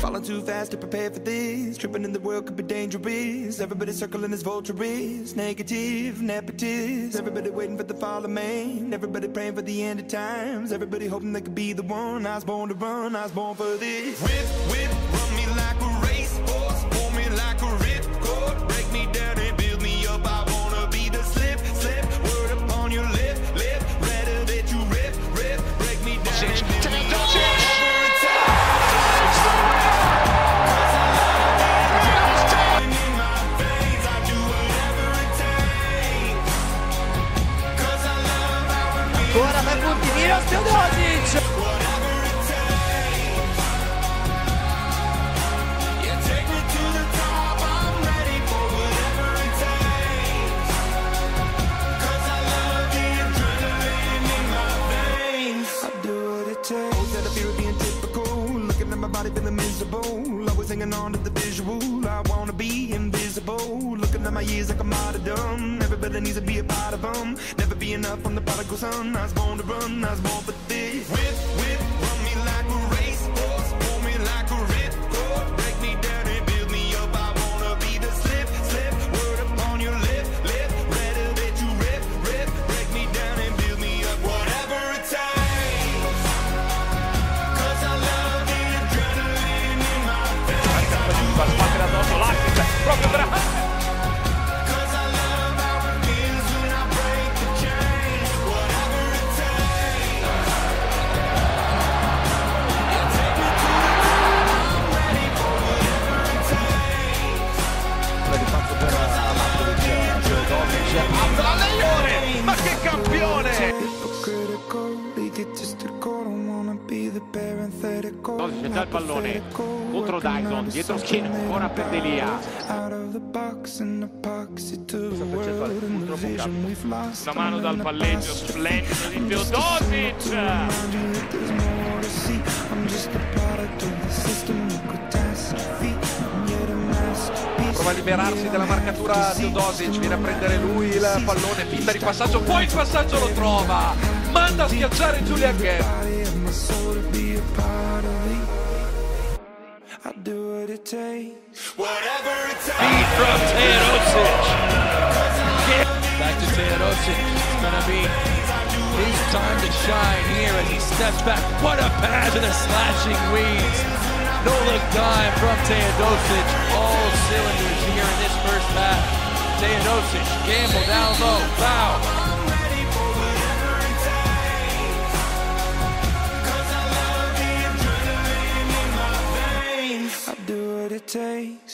Falling too fast to prepare for this. Tripping in the world could be dangerous. Everybody circling as vultures. Negative, nepotist. Everybody waiting for the fall of man. Everybody praying for the end of times. Everybody hoping they could be the one. I was born to run, I was born for this. Whip, run me like a racehorse. Pull me like a ripcord. Break me down and build me up. I wanna be the slip. Word upon your lip. Rather that you rip. Break me down and build me up. Ancora per punti Milos Teodosic. Body feeling miserable, always hanging on to the visual. I wanna be invisible, looking at my years like a martyrdom. Everybody needs to be a part of them. Never be enough from the prodigal son. I was born to run, I was born for this. Whip, run me like a racehorse, pull me like a ripcord. Break me down and build me up. I wanna be the slip. Word upon your lip. Rather that you rip. Break me down and build me up. Whatever it takes, 'cause I love you. Sbattere addosso l'Artic, proprio per ma che campione! C'è già il pallone contro Dyson, dietro schiena, ancora per Delia. Una mano dal palleggio splendido di Teodosic. Prova a liberarsi della marcatura Teodosic, viene a prendere lui il pallone, finta di passaggio, poi il passaggio lo trova, manda a schiacciare Julian Ghem. Feed from Teodosic. Back to Teodosic. It's going to be his time to shine here as he steps back. What a pass to the slashing weeds. No look dime from Teodosic. All cylinders here in this first half. Teodosic, gamble down low, foul. Take